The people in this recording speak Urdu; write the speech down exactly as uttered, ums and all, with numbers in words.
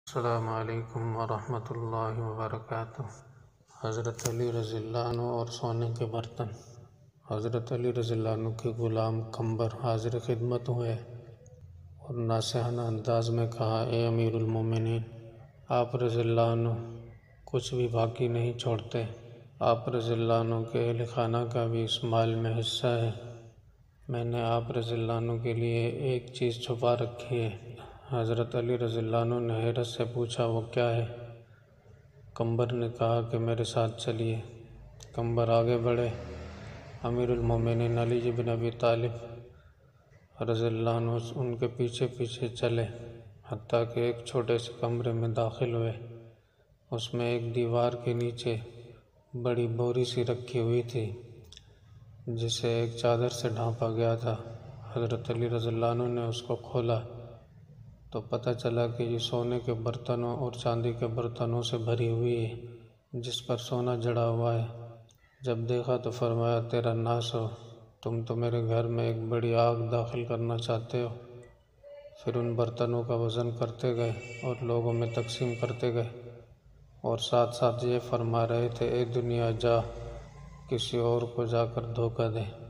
السلام علیکم ورحمۃ اللہ وبرکاتہ۔ حضرت علی رضی اللہ عنہ اور سونے کے برتن۔ حضرت علی رضی اللہ عنہ کے غلام قمبر حاضر خدمت ہوئے اور ناصحانہ انداز میں کہا، اے امیر المومنین، آپ رضی اللہ عنہ کچھ بھی باقی نہیں چھوڑتے۔ آپ رضی اللہ عنہ کے اہل خانہ کا بھی اس مال میں حصہ ہے۔ میں نے آپ رضی اللہ عنہ کے لیے ایک چیز چھپا رکھی ہے۔ حضرت علی رضی اللہ عنہ نے حیرت سے پوچھا، وہ کیا ہے؟ قمبر نے کہا کہ میرے ساتھ چلیے۔ قمبر آگے بڑھے۔ امیر المومنین علی بن ابی طالب رضی اللہ عنہ ان کے پیچھے پیچھے چلے، حتیٰ کہ ایک چھوٹے سے کمرے میں داخل ہوئے۔ اس میں ایک دیوار کے نیچے بڑی بوری سی رکھی ہوئی تھی، جسے ایک چادر سے ڈھانپا گیا تھا۔ حضرت علی رضی اللہ عنہ نے اس کو کھولا تو پتہ چلا کہ یہ سونے کے برتنوں اور چاندی کے برتنوں سے بھری ہوئی ہے، جس پر سونا جڑا ہوا ہے۔ جب دیکھا تو فرمایا، تیرا ناس ہو، تم تو میرے گھر میں ایک بڑی آگ داخل کرنا چاہتے ہو۔ پھر ان برتنوں کا وزن کرتے گئے اور لوگوں میں تقسیم کرتے گئے، اور ساتھ ساتھ یہ فرما رہے تھے، اے دنیا جا، کسی اور کو جا کر دھوکہ دے۔